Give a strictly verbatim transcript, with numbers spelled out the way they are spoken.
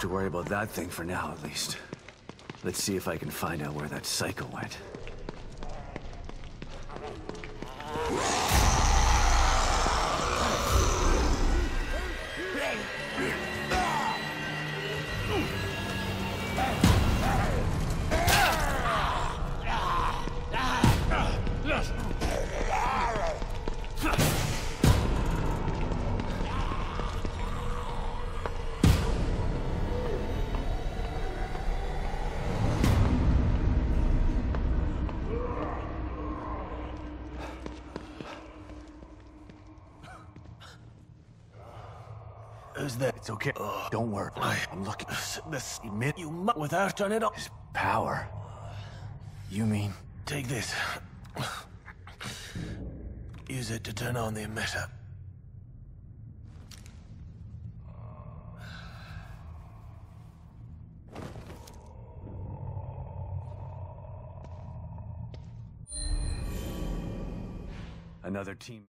to worry about that thing for now, at least. Let's see if I can find out where that psycho went. Who's that? It's okay. Uh, Don't worry. I'm looking. This admit you mu- without turning it on. His power. You mean? Take this. Use it to turn on the emitter. Another team.